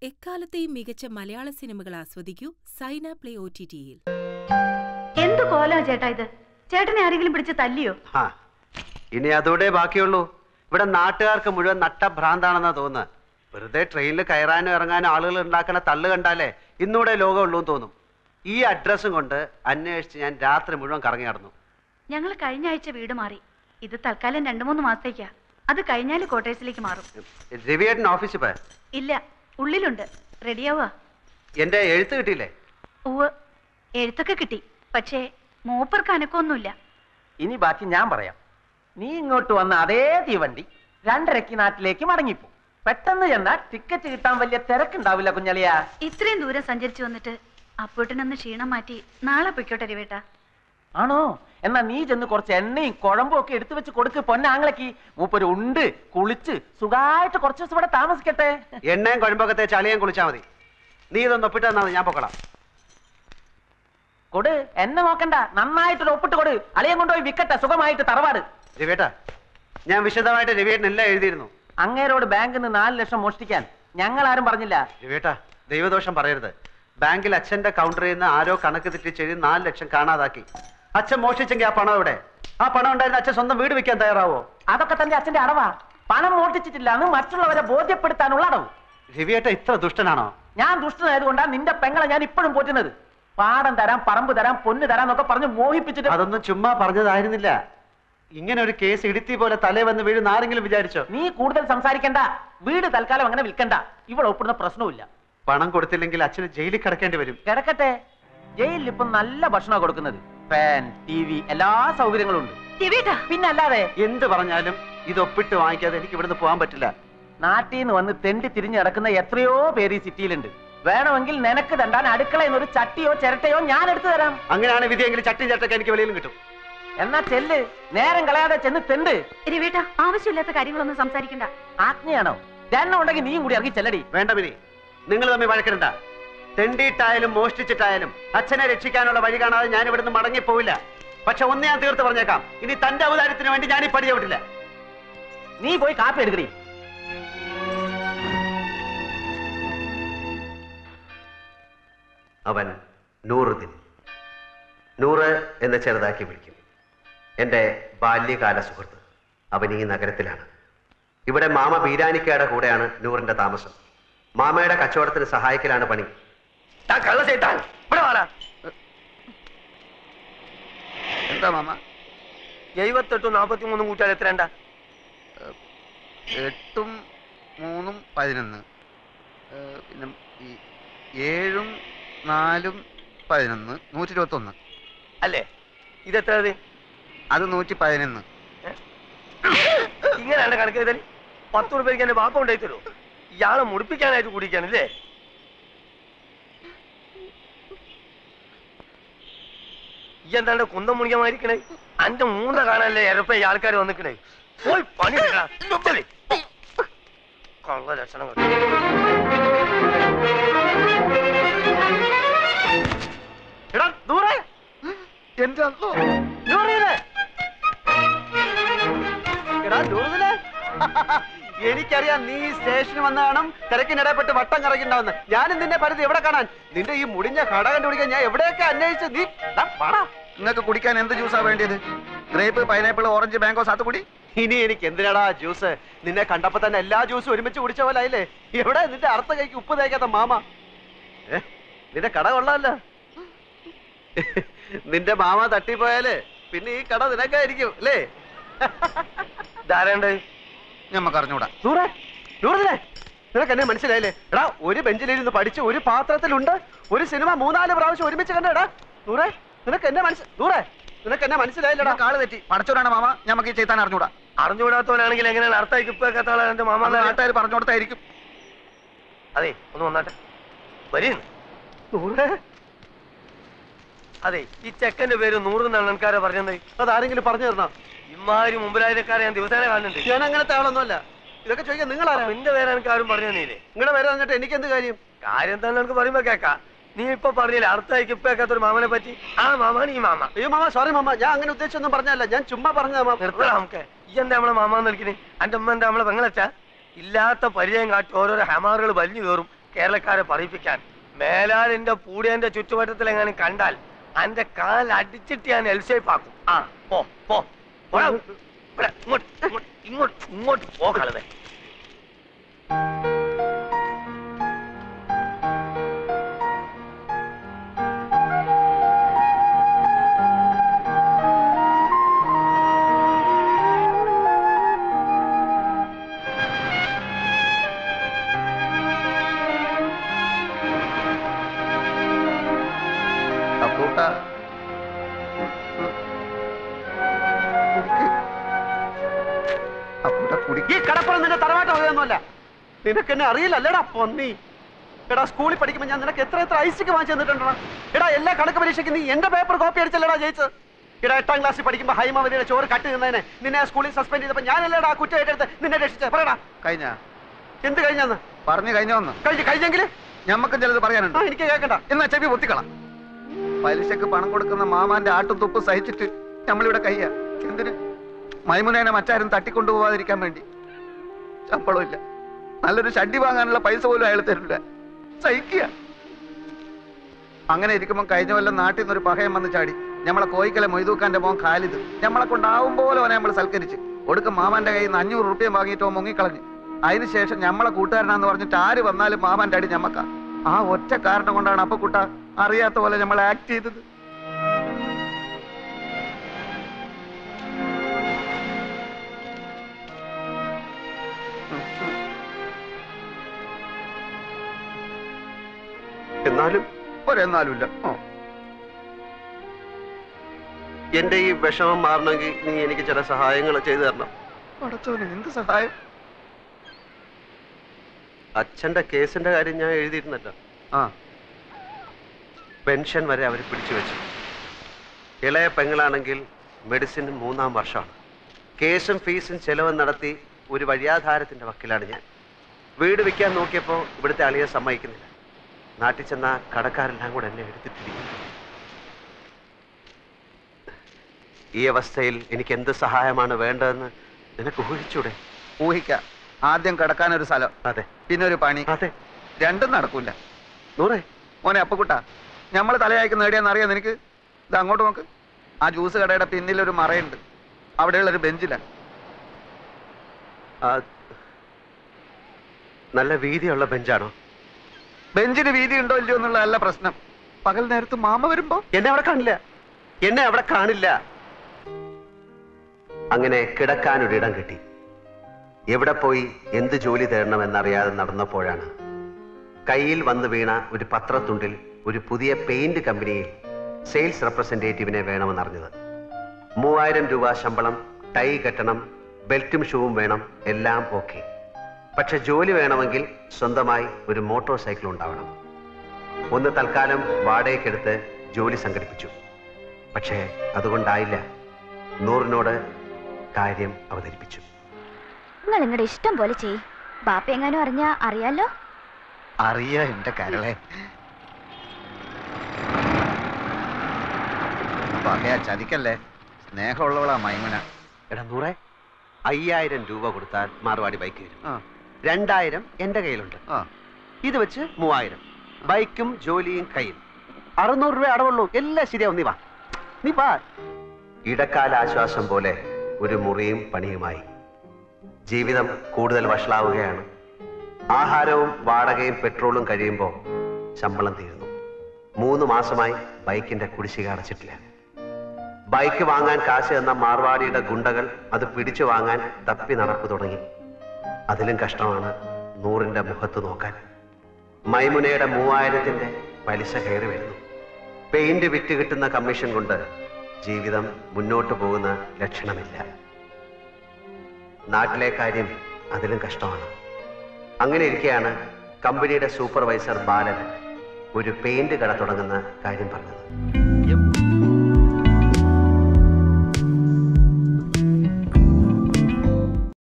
എക്കാലത്തെയും മികച്ച മലയാള സിനിമകൾ ആസ്വദിക്കൂ സൈന പ്ലേ OTT-യിൽ. എന്ത് കോലാ ചേട്ടാ ഇത്? ചേട്ടനെ ആരെങ്കിലും പിടിച്ച് തല്ലിയോ? ഇനി അതോടെ ബാക്കിയുള്ളൂ. ഇവിടെ നാട്ടുകാർക്ക് മുഴുവൻ നട്ടഭ്രാന്താണെന്നാ തോന്നുന്നത്. വെറുതെ ട്രെയിനിൽ കയറാനും ഇറങ്ങാനും ആളുകൾ ഉണ്ടാക്കുന്ന തള്ളു കണ്ടാലേ ഇന്നൂടെ ലോകമുള്ളൂ എന്ന് തോന്നും. ഈ അഡ്രസ്സും കൊണ്ട് അന്വേഷിച്ച് ഞാൻ രാത്രി മുഴുവൻ കറങ്ങി നടന്നു. ഞങ്ങൾ കഴിഞ്ഞ ആഴ്ച വീട് മാറി. ഇത് തൽക്കാലം 2-3 മാസത്തേക്കാ. അത് കഴിഞ്ഞാൽ ക്വാർട്ടേഴ്സിലേക്ക് മാറും. രവിയേട്ടൻ ഓഫീസിൽ പോയ? ഇല്ല, ഉള്ളിലുണ്ട്. റെഡിയാവുക. എന്റെ എഴുത്ത് കിട്ടിയില്ലേ? ഉവ്വ്, എഴുത്തൊക്കെ കിട്ടി. പക്ഷേ മൂപ്പർക്ക് അനക്കൊന്നുമില്ല. ഇനി ബാക്കി ഞാൻ പറയാം. നീ ഇങ്ങോട്ട് വന്ന അതേ തീവണ്ടി 2:30 നാട്ടിലേക്ക് മടങ്ങിപ്പോ. പെട്ടെന്ന് ചെന്നാൽ ടിക്കറ്റ് കിട്ടാൻ വലിയ തിരക്കുണ്ടാവില്ല കുഞ്ഞളിയ. ഇത്രയും ദൂരം സഞ്ചരിച്ചു വന്നിട്ട് അപ്പോട്ടിനൊന്ന് ക്ഷീണം മാറ്റി നാളെ പൊയ്ക്കോട്ടെ രവേട്ടാ. ആണോ? എന്നാ നീ ചെന്ന് കുറച്ച് എണ്ണയും കുഴമ്പും ഒക്കെ എടുത്തു വെച്ച് കൊടുക്ക് പൊന്നാങ്ങളേക്ക്. മൂപ്പര് ഉണ്ട് കുളിച്ച് സുഖമായിട്ട് കുറച്ച് ദിവസം ഇവിടെ താമസിക്കട്ടെ. എണ്ണയും കുഴമ്പൊക്കെ തേച്ച് അളിയാൻ കുളിച്ചാൽ മതി. നീ ഇതൊന്ന് ഒപ്പിട്ട് തന്നാ ഞാൻ പൊക്കളാം. കൊടു, എന്നെ നോക്കണ്ട, നന്നായിട്ടൊരു ഒപ്പിട്ട് കൊടു. അളിയൻ കൊണ്ടുപോയി വിക്കട്ടെ സുഖമായിട്ട് തറവാട്. രവിയേട്ടാ, ഞാൻ വിശദമായിട്ട് രവിയേട്ടൻ എല്ലാം എഴുതിയിരുന്നു. അങ്ങേരോട് ബാങ്കിൽ നിന്ന് 4 ലക്ഷം മോഷ്ടിക്കാൻ ഞങ്ങൾ ആരും പറഞ്ഞില്ല. രവിയേട്ടാ, ദൈവദോഷം പറയരുത്. ബാങ്കിൽ അച്ഛന്റെ കൗണ്ടറിൽ നിന്ന് ആരോ കണക്ക് തെറ്റിച്ചെഴുതി 4 ലക്ഷം കാണാതാക്കി. അച്ഛൻ മോഷ്ടിച്ചെങ്കിൽ ആ പണം എവിടെ? ആ പണം ഉണ്ടായിരുന്ന അച്ഛൻ സ്വന്തം വീട് വെക്കാൻ തയ്യാറാവോ? അതൊക്കെ തന്റെ അച്ഛന്റെ അടവാ. പണം മോഷ്ടിച്ചിട്ടില്ല എന്ന് മറ്റുള്ളവരെ ബോധ്യപ്പെടുത്താനുള്ള അടവ്. രവിയേട്ട ഇത്ര ദുഷ്ടനാണോ? ഞാൻ ദുഷ്ടനായതുകൊണ്ടാണ് നിന്റെ പെങ്ങളെ ഞാൻ ഇപ്പോഴും പോറ്റുന്നത്. പാടം തരാം, പറമ്പ് തരാം, പൊന്ന് തരാം എന്നൊക്കെ പറഞ്ഞ് മോഹിപ്പിച്ചിട്ട്. അതൊന്നും ചുമ്മാ പറഞ്ഞതായിരുന്നില്ല. ഇങ്ങനെ ഒരു കേസ് ഇടുത്തി പോലെ തലേ വന്ന് വീഴുന്ന ആരെങ്കിലും വിചാരിച്ചോ? നീ കൂടുതൽ സംസാരിക്കണ്ട. വീട് തൽക്കാലം അങ്ങനെ വിൽക്കണ്ട. ഇവിടെ ഒപ്പിടുന്ന പ്രശ്നവുമില്ല. പണം കൊടുത്തില്ലെങ്കിൽ അച്ഛന് ജയിലിൽ കിടക്കേണ്ടി വരും. കിടക്കട്ടെ. ജയിലിൽ ഇപ്പം നല്ല ഭക്ഷണമാണ് കൊടുക്കുന്നത്. ഫാൻ, TV, എല്ലാ സൗകര്യങ്ങളും ഉണ്ട്. പിന്നെ അല്ലാതെ എന്ത് പറഞ്ഞാലും ഇത് ഒപ്പിട്ട് വാങ്ങിക്കാതെ എനിക്ക് ഇവിടുന്ന് പോകാൻ പറ്റില്ല. നാട്ടിൽ നിന്ന് വന്ന് തെണ്ടി തിരിഞ്ഞ് നടക്കുന്ന എത്രയോ പേര് ഈ സിറ്റിയിലുണ്ട്. വേണമെങ്കിൽ നിനക്ക് തണ്ടാൻ അടുക്കളയിൽ നിന്ന് ഒരു ചട്ടിയോ ചിരട്ടയോ ഞാൻ എടുത്തു തരാം. അങ്ങനെയാണ് വിധിയെങ്കിൽ ചട്ടി ചട്ടൊക്കെ എനിക്ക് വെളിയിലും കിട്ടും. എന്നാ ചെല്ല്, നേരം കളയാതെ ചെന്ന് തെണ്ട്. രവിയേട്ടാ, ആവശ്യമില്ലാത്ത കാര്യങ്ങളൊന്നും സംസാരിക്കണ്ട. ആജ്ഞയാണോ? ജന്നം ഉണ്ടെങ്കിൽ നീയും കൂടി ഇറങ്ങി ചെല്ലടി. വേണ്ട മിനി, നിങ്ങൾ തമ്മിൽ വഴക്കിടണ്ട. തെണ്ടിയിട്ടായാലും മോഷ്ടിച്ചിട്ടായാലും അച്ഛനെ രക്ഷിക്കാനുള്ള വഴി കാണാതെ ഞാൻ ഇവിടുന്ന് മടങ്ങിപ്പോവില്ല. പക്ഷെ ഒന്ന് ഞാൻ തീർത്ത് പറഞ്ഞേക്കാം, ഇനി തന്റെ ഔദാര്യത്തിന് വേണ്ടി ഞാൻ ഈ പടി ചവിട്ടില്ല. നീ പോയി കാപ്പി എടുക്കടി. അവൻ നൂറുദ്ദീൻ, 100 എന്ന് ചെറുതാക്കി വിളിക്കും. എൻ്റെ ബാല്യകാല സുഹൃത്ത്. അവൻ ഈ നഗരത്തിലാണ്. ഇവിടെ മാമ ബീരാനിക്കയുടെ കൂടെയാണ് നൂറിന്റെ താമസം. മാമയുടെ കച്ചവടത്തിന് സഹായിക്കലാണ് പണി. എന്താ മാമ? 78 43 കൂട്ടാൽ എത്രണ്ട? 8 3 11. പിന്നെ 7 4 11 121 അല്ലേ? ഇതെത്ര? അത് 111. ഇങ്ങനെയാണ് കണക്ക് ചെയ്താൽ 10 രൂപയ്ക്ക് എന്റെ വാപ്പ ഉണ്ടായി തരൂ. ഇയാളെ മുടിപ്പിക്കാനായിട്ട് കുടിക്കാനല്ലേ? ഈ എന്താണ്ട് കുന്തം മുണിക്കമായിരിക്കണേ? അന്റെ മൂന്ന കാണാനല്ലേ എരപ്പ ആൾക്കാർ വന്നിക്കണേ? പോയി പണി കള്ള ലക്ഷണം. എനിക്കറിയാം നീ സ്റ്റേഷനിൽ വന്ന കാണും തിരക്കിനിടപെട്ട് വട്ടം കറങ്ങിണ്ടാവുന്ന. ഞാനും നിന്റെ പരിധി എവിടെ കാണാൻ? നിന്റെ ഈ മുടിഞ്ഞ കട കണ്ടുപിടിക്കാൻ ഞാൻ എവിടെയൊക്കെ അന്വേഷിച്ചു. നീ നിങ്ങൾക്ക് കുടിക്കാൻ എന്ത് ജ്യൂസാ വേണ്ടിയത്? ഗ്രേപ്പ്, പൈനാപ്പിൾ, ഓറഞ്ച്, മാംഗോ, സാത്തുകുടി? ഇനി എനിക്ക് എന്തിനാടാ ജ്യൂസ്? നിന്നെ കണ്ടപ്പോ തന്നെ എല്ലാ ജ്യൂസും ഒരുമിച്ച് കുടിച്ച പോലെ ആയില്ലേ? എവിടെ നിന്റെ അർത്ഥ കൈക്ക് ഉപ്പ് തേക്കാത്ത മാമ? നിന്റെ കട കൊള്ളാമല്ലോ. നിന്റെ മാമ തട്ടിപ്പോയാല് പിന്നെ ഈ കട നിനക്കായിരിക്കും അല്ലേ? ധാരണ്ട് ഞമ്മക്ക് അറിഞ്ഞൂടാ. നിനക്ക് എന്നെ മനസ്സിലായില്ലേ? എടാ, ഒരു ബെഞ്ചിലിരുന്ന് പഠിച്ച് ഒരു പാത്രത്തിലുണ്ട് ഒരു സിനിമ 3-4 പ്രാവശ്യം ഒരുമിച്ച് കണ്ടടാ. നൂറേ, നിനക്ക് എന്നെ മനസ്സിലായില്ലടാ. കാള് തെറ്റി. പടച്ചോടാണ് മാമ. ഞമ്മക്ക് ഈ ചെയ്താൻ അറിഞ്ഞൂടാ. അറിഞ്ഞുകൂടാത്തവനാണെങ്കിൽ എങ്ങനെയാണ് അർത്ഥം ഇപ്പൊക്കെ എന്റെ മാമ നാട്ടുകാർ പറഞ്ഞു കൊടുത്തായിരിക്കും. അതെ, ഒന്ന് വന്നാട്ടെ. വരും. അതെ, ഈ ചെക്കന്റെ പേര് 100 എന്നാണ് ആൾക്കാരെ പറഞ്ഞത്. അതാരെങ്കിലും പറഞ്ഞു തരണോ? ഇമാതിരി മുമ്പിലായക്കാരെ ഞാൻ ദിവസേന കാണുന്നുണ്ട്. ഞാൻ അങ്ങനത്തെ ആളൊന്നുമല്ല. ഇതൊക്കെ ചോദിക്കാൻ നിങ്ങളാരാ? നിന്റെ പേര് എനിക്ക് ആരും പറഞ്ഞു തന്നീല്ലേ? നിങ്ങളുടെ പേര് പറഞ്ഞിട്ട് എനിക്ക് എന്ത് കാര്യം? കാര്യം തന്നെ എനിക്ക് പറയുമ്പോ കേക്കാം. നീ ഇപ്പൊ പറഞ്ഞില്ലേ അർത്ഥമായിക്ക് ഇപ്പൊരു മാമനെ പറ്റി? ആ മാമാണ് ഈ മാമ. അയ്യോ മാമ, സോറി മാമ, ഞാൻ അങ്ങനെ ഉദ്ദേശിച്ചൊന്നും പറഞ്ഞല്ല. ഞാൻ ചുമ്മാ പറഞ്ഞ. നിർത്തണം നമുക്ക്. ഈ എന്താ നമ്മളെ മാമാന്ന് വിളിക്കണേ? എന്റെ അമ്മ എന്താ നമ്മളെ പെങ്ങളച്ചാ? ഇല്ലാത്ത പരിചയം കാട്ടി ഓരോരോ ഹമാറുകൾ വലിഞ്ഞു കയറും. കേരളക്കാരെ പറയിപ്പിക്കാൻ മേലാൽ എന്റെ പൂടിയന്റെ ചുറ്റുവട്ടത്തിൽ എങ്ങാനും കണ്ടാൽ എന്റെ കാൽ അടിച്ചിട്ട് ഞാൻ എൽഷേപ്പാക്കും. ആ പോ പോ ഇങ്ങോട്ട് പോ കളവേ. ഈ കടപ്പുറം നിന്റെ തറവാട്ടൊന്നുമല്ല. നിനക്ക് എന്നെ അറിയില്ലല്ലേടാ പൊന്നി. എടാ സ്കൂളിൽ പഠിക്കുമ്പോൾ ഞാൻ നിനക്ക് എത്ര ഐസിക്ക് വാങ്ങിച്ചു തന്നിട്ടുണ്ടോ? എടാ എല്ലാ കണക്ക് പരീക്ഷയ്ക്ക് നീ എന്റെ പേപ്പർ കോപ്പി അടിച്ചല്ലേടാ ജയിച്ചത്. എടാ 8ാം ക്ലാസ്സിൽ പഠിക്കുമ്പോൾ ഹൈമാവതിയുടെ ചോറ് കട്ട് നിന്നതിനെ നിന്നെ സ്കൂളിൽ സസ്പെൻഡ് ചെയ്തപ്പോൾ ഞാനല്ലേടാ കുറ്റം ഏറ്റെടുത്ത് നിന്നെ രക്ഷിച്ചത്. പറയടാ കഴിഞ്ഞ എന്ത് കഴിഞ്ഞാന്ന് പറഞ്ഞു കഴിഞ്ഞോന്ന് കഴിഞ്ഞെങ്കിൽ ഞമ്മക്കും ചിലത് പറയാനുണ്ട്. എനിക്ക് കേൾക്കണ്ട. എന്നാ ചെവി പൊത്തിക്കളാം. പലിശക്ക് പണം കൊടുക്കുന്ന മാമാന്റെ ആട്ടും തുപ്പും സഹിച്ചിട്ട് നമ്മളിവിടെ കയ്യ. എന്തിന്? മൈമുനേനെ മറ്റാരും തട്ടിക്കൊണ്ടുപോകാതിരിക്കാൻ വേണ്ടി. ശമ്പളമില്ല, നല്ലൊരു ഷഡ്ഡി വാങ്ങാനുള്ള പൈസ പോലും അയാൾ തരില്ല. സഹിക്കുക. അങ്ങനെ ഇരിക്കുമ്പോൾ കഴിഞ്ഞ കൊല്ലം നാട്ടിൽ നിന്നൊരു പകയം വന്ന് ചാടി. നമ്മളെ കോയിക്കലെ മൊയ്തൂക്കാന്റെ മോൻ ഖാലിദ് നമ്മളെ കൊണ്ടാവും പോലെ അവനെ നമ്മൾ സൽക്കരിച്ച് ഒടുക്കം മാമാന്റെ കയ്യിൽ നിന്ന് 500 റുപ്യ വാങ്ങിയിട്ട് മുങ്ങിക്കളഞ്ഞു. അതിനുശേഷം നമ്മളെ കൂട്ടുകാരനാന്ന് പറഞ്ഞിട്ട് ആര് വന്നാലും മാമാന്റെ അടി ഞമ്മക്ക. ആ ഒറ്റ കാരണം കൊണ്ടാണ് അപ്പക്കുട്ട അറിയാത്ത പോലെ നമ്മൾ ആക്ട് ചെയ്തത്. എന്നാലും ഒരെന്നാലുമില്ല. എന്റെ ഈ വിഷമം മാറണമെങ്കിൽ നീ എനിക്ക് ചില സഹായങ്ങൾ ചെയ്തു തരണം. പടച്ചോനെ, എന്ത് സഹായം? അച്ഛന്റെ കേസിന്റെ കാര്യം ഞാൻ എഴുതിയിരുന്നല്ലോ. പെൻഷൻ വരെ അവർ പിടിച്ചു വെച്ചു. ഇളയ പെങ്ങളാണെങ്കിൽ മെഡിസിൻ 3ാം വർഷമാണ്. കേസും ഫീസും ചെലവും നടത്തി ഒരു വഴിയാധാരത്തിന്റെ വക്കിലാണ് ഞാൻ. വീട് വിൽക്കാൻ നോക്കിയപ്പോൾ ഇവിടുത്തെ അളിയെ സമ്മതിക്കുന്നില്ല. നാട്ടിൽ ചെന്ന കടക്കാരെല്ലാം കൂടെ എന്നെ എടുത്തിട്ടിരിക്കുന്നു. ഈ അവസ്ഥയിൽ എനിക്ക് എന്ത് സഹായമാണ് വേണ്ടതെന്ന് നിനക്ക് ഊഹിച്ചൂടെ? ഊഹിക്കാം. ആദ്യം കിടക്കാനൊരു സ്ഥലം, അതെ, പിന്നെ ഒരു പണി. അതെ, രണ്ടും നടക്കൂല. നൂറേ മോനെ അപ്പക്കുട്ട, നമ്മൾ തലയായിക്ക് നേടിയാന്ന് അറിയാം നിനക്ക്? ഇത് അങ്ങോട്ട് നോക്ക്. ആ ജ്യൂസ് കടയുടെ പിന്നിലൊരു മറയുണ്ട്. അവിടെയുള്ളൊരു ബെഞ്ചില. നല്ല വീതിയുള്ള ബെഞ്ചാണോ? ബെഞ്ചിന് വീതി ഉണ്ടോ ഇല്ലയോ എന്നുള്ളതല്ല പ്രശ്നം. പകൽ നേരത്ത് മാമ വരുമ്പോ എന്നെ അവിടെ കാണില്ല. അങ്ങനെ കിടക്കാനൊരിടം കിട്ടി. എവിടെ പോയി എന്ത് ജോലി തേടണമെന്നറിയാതെ നടന്നപ്പോഴാണ് കയ്യിൽ വന്നു വീണ ഒരു പത്രത്തുണ്ടിൽ ഒരു പുതിയ പെയിന്റ് കമ്പനിയിൽ സെയിൽസ് റെപ്രസെന്റേറ്റീവിനെ വേണമെന്നറിഞ്ഞത്. 3000 രൂപ ശമ്പളം, ടൈ കെട്ടണം, ബെൽറ്റും ഷൂവും വേണം, എല്ലാം ഓക്കെ. പക്ഷെ ജോലി വേണമെങ്കിൽ സ്വന്തമായി ഒരു മോട്ടോർ സൈക്കിൾ ഉണ്ടാവണം. ഒന്ന് തൽക്കാലം വാടകയ്ക്കെടുത്ത് ജോലി സംഘടിപ്പിച്ചു. പക്ഷേ അതുകൊണ്ടായില്ല. നൂറിനോട് കാര്യം അവതരിപ്പിച്ചു. നിങ്ങൾ നിങ്ങളുടെ ഇഷ്ടം പോലെ ചെയ്യ്. ബാപ്പ എങ്ങാനും അറിഞ്ഞാ അറിയാലോ. അറിയാ എന്റെ കരളെ. പകയാ ചതിക്കല്ലേ. സ്നേഹമുള്ളവളാ മൈമുന. എടാ നൂറെ, 5000 രൂപ കൊടുത്താൽ മാർവാടി ബൈക്ക് വരും. 2000 എന്റെ കയ്യിലുണ്ട്. ഇത് വെച്ച് 3000. ബൈക്കും ജോലിയും കയ്യിൽ. 600 രൂപ അടവുള്ളൂ. എല്ലാം ശരിയാവും. നീ വാ. ഇടക്കാല ആശ്വാസം പോലെ ഒരു മുറിയും പണിയുമായി. ജീവിതം കൂടുതൽ വഷളാവുകയാണ്. ആഹാരവും വാടകയും പെട്രോളും കഴിയുമ്പോൾ ശമ്പളം തീരുന്നു. 3 മാസമായി ബൈക്കിന്റെ കുടിശ്ശിക അടച്ചിട്ടില്ല. ബൈക്ക് വാങ്ങാൻ കാശ് എന്ന മാർവാടിയുടെ ഗുണ്ടകൾ അത് പിടിച്ചു വാങ്ങാൻ തപ്പി നടപ്പ് തുടങ്ങി. അതിലും കഷ്ടമാണ് നൂറിന്റെ മുഖത്ത് നോക്കാൻ. മൈമുനയുടെ 3000ന്റെ പലിശ കയറി വരുന്നു. പെയിന്റ് വിറ്റ് കിട്ടുന്ന കമ്മീഷൻ കൊണ്ട് ജീവിതം മുന്നോട്ട് പോകുന്ന ലക്ഷണമില്ല. നാട്ടിലെ കാര്യം അതിലും കഷ്ടമാണ്. അങ്ങനെ ഇരിക്കെയാണ് കമ്പനിയുടെ സൂപ്പർവൈസർ ബാലൻ ഒരു പെയിന്റ് കട തുടങ്ങുന്ന കാര്യം പറഞ്ഞത്.